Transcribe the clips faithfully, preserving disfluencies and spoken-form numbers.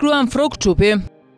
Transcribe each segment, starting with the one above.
kryan frok çupi.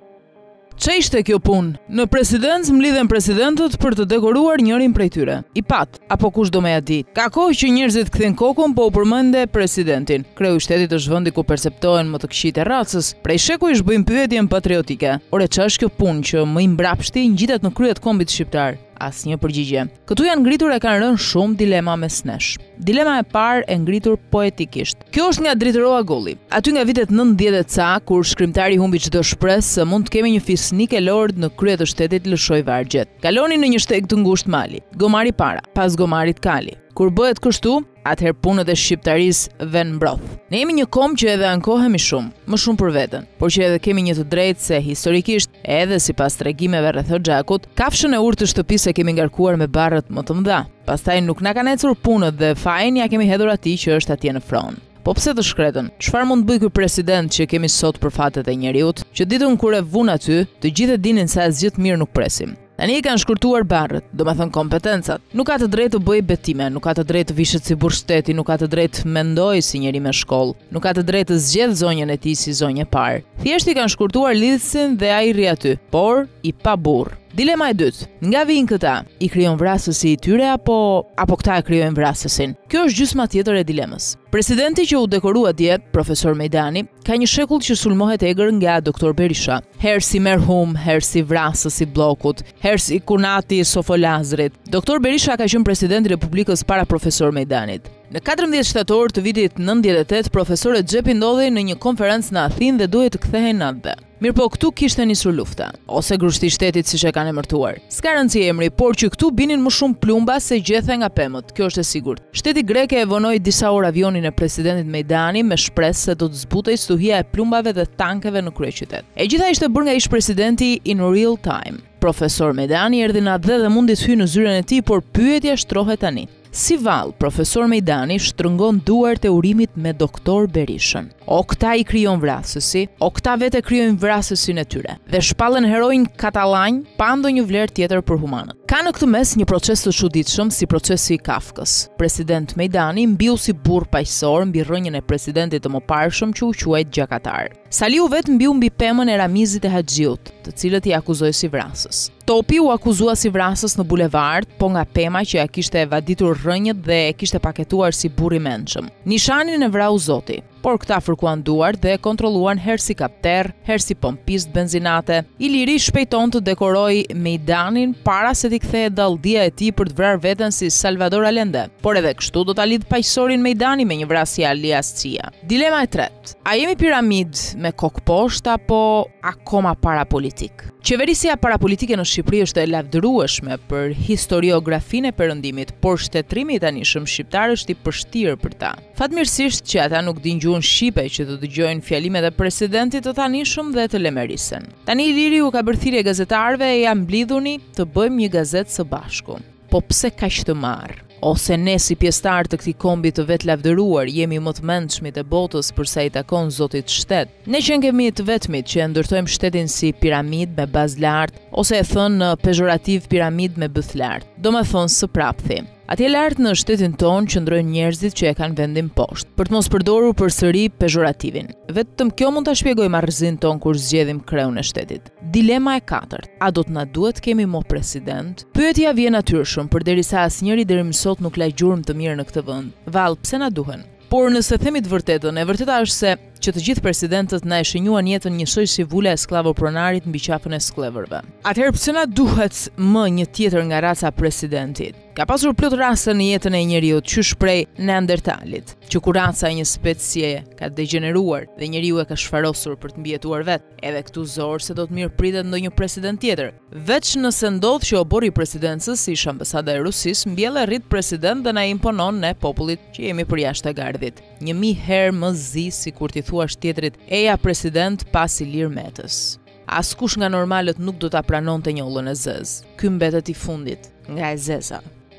Ç'a ishte kjo punë? Në presidencë mlidhen presidentët për të dekoruar njërin prej tyre. I pat, apo kush do me ja di. Ka kohë që njerëzit kthin kokën, po u përmende presidentin. Kreu i shtetit është vendi ku perceptohen më të këqijtë e racës. Prej sheku ish bëjmë pyetjen patriotike. Ore, ç'a është kjo punë që më i mbrapshti ngjitet në kryet kombit shqiptar? Asnjë përgjigje. Këtu janë ngritur e kanë rënë shumë dilema mes nesh. Dilema e parë e ngritur poetikisht. Kjo është nga Dritëroa Golli. Aty nga vitet nëntëdhjetë e ca, kur shkrimtari humbi çdo shpresë se mund të kemi një fisnik e lord në krye të shtetit lëshoi vargjet. Kaloni në një shteg të ngushtë mali. Gomari para, pas gomarit kali. Kur bëhet kështu, atëherë punët e shqiptarisë vën mbroth. Ne jemi një kom që edhe ankohemi shumë, më shumë për veten, por që edhe kemi një të drejtë se historikisht, edhe sipas tregimeve rreth Hoxhakut, kafshën e urtë të shtëpisë e kemi ngarkuar me barrët më të mëdha. Pastaj nuk na kanë ecur punët dhe fajin ja kemi hedhur atij që është atje në fron. Po pse të shkretën? Çfarë mund të bëjë ky president që kemi sot për fatet e njeriut, që ditën kur e vun aty, të gjithë e dinin se asgjë të mirë nuk presim. Tani i kanë shkurtuar barrët, do me thënë kompetencat. Nuk ka të drejtë të bëjë betime, nuk ka të drejtë të vishet si burr shteti, nuk ka të drejtë të mendojë si njeri me shkollë, nuk ka të drejtë të zgjedhë zonjën e tij si zonjë e parë. Thjesht i kanë shkurtuar lidhsin dhe ai rri aty, por i pa burr. Dilema e dytë, nga vijnë këta, i krijon vrasësi i tyre apo apo këta e krijojnë vrasësin? Kjo është gjysma tjetër e dilemës. Presidenti që u dekorua dje, profesor Mejdani, ka një shekull që sulmohet egër nga doktor Berisha. Herë si merhum, herë si vrasës i bllokut, herë si kunati i Sofolazrit. Doktor Berisha ka qenë presidenti i Republikës para profesor Mejdanit. Në katërmbëdhjetë shtator të vitit nëntëdhjetë e tetë, profesorët Xhepi ndodhej në një konferencë në Athinë dhe duhej të kthehej natëve. Mirë po këtu kishte nisur lufta, ose grushti i shtetit siç e kanë emërtuar. S'ka rëndësi emri, por që këtu binin më shumë plumba se gjethe nga pemët, kjo është e sigurt. Shteti grek e vonoi disa orë avionin e presidentit Mejdani me shpresë se do të zbutej stuhia e plumbave dhe tankeve në kryeqytet. E gjitha ishte bërë nga ish presidenti in real time. Profesor Mejdani erdhi natë dhe mundi të hyjë në zyrën e tij, por pyetja shtrohet tani. Si vallë, profesor Mejdani shtrëngon duart e urimit me doktor Berishën. O këta i krijon vrasësi, o këta vetë krijojnë vrasësin e tyre dhe shpallen heronj katalanj pa ndonjë vlerë tjetër për humanët. Ka në këtë mes një proces të çuditshëm si procesi i Kafkës. President Mejdani mbiu si burr paqësor mbi rrënjën e presidentit të mëparshëm që u quajt Gjakatar. Saliu vetë mbiu mbi pemën e Ramizit e Haxhiut, të cilët i akuzoi si vrasës. Topi u akuzua si vrasës në bulevard, po nga pema që ja kishte evaditur rrënjët dhe e kishte paketuar si burr i mençëm. Nishanin e vrau Zoti, por këta fërkuan duart dhe e kontrolluan herë si kapter, herë si pompist benzinate. Iliri shpejton të dekoroi Mejdanin para se t'i kthehej dalldia e tij për të vrarë veten si Salvador Allende. Por edhe kështu do ta lidh paqësorin Mejdani me një vrasje alias Cia. Dilema e tretë. A jemi piramid me kokë poshtë apo akoma parapolitik? Qeverisja parapolitike në Shqipëri është e lavdërueshme për historiografinë e perëndimit, por shtetërimi i tanishëm shqiptar është i përshtirë për ta. Fatmirësisht që ata nuk dinë gjuhën shqipe që të dëgjojnë fjalimet e presidentit të tanishëm dhe të lemerisen. Tani Iliri u ka bërë thirrje gazetarëve e ja mblidhuni të bëjmë një gazetë së bashku. Po pse kaq të marr? Ose ne si pjesëtar të këtij kombi të vetë lavdëruar jemi më të mendshmit e botës për sa i takon zotit shtet. Ne që kemi të vetmit që e ndërtojmë shtetin si piramid me bazë lart, ose e thënë në pejorativ piramid me bëth lart. Do me thonë së prapthi. Atje lart në shtetin ton qëndrojnë njerëzit që e kanë vendin poshtë, për të mos përdorur përsëri pejoratiivin. Vetëm kjo mund ta shpjegojë marrëzin ton kur zgjedhim kreun e shtetit. Dilema e katërt. A do të na duhet kemi mo president? Pyetja vjen natyrshëm, përderisa asnjëri deri më sot nuk la gjurmë të mirë në këtë vend. Vallë, pse na duhen? Por nëse themi të vërtetën, e vërteta është se që të gjithë presidentët na e shënjuan jetën njësoj si vula e skllavopronarit mbi qafën e skleverëve. Atëherë pse na duhet më një tjetër nga raca presidentit? Ka pasur plot raste në jetën e njeriut, qysh prej Neandertalit, që kur raca e një specie ka degeneruar dhe njeriu e ka shfarosur për të mbijetuar vetë, edhe këtu zor se do të mirë pritet ndonjë president tjetër. Veç nëse ndodh që obori i presidencës, si ish ambasada e Rusisë, mbjellë rrit president dhe na imponon ne popullit që jemi përjashtë e gardhit. Një mi herë më zi si kur ti thuash tjetrit, eja president pas Ilir Metës. Askush nga normalët nuk do ta pranonte njollën e zez. Ky mbetet i fundit, nga e zeza.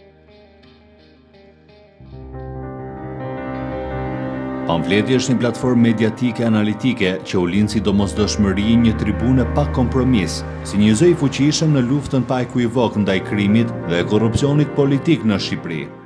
Pamfleti është një platformë mediatike analitike që u lind sidomosdoshmëri një tribune pa kompromis, si një zë i fuqishëm në luftën pa ekuivok ndaj krimit dhe korrupsionit politik në Shqipëri.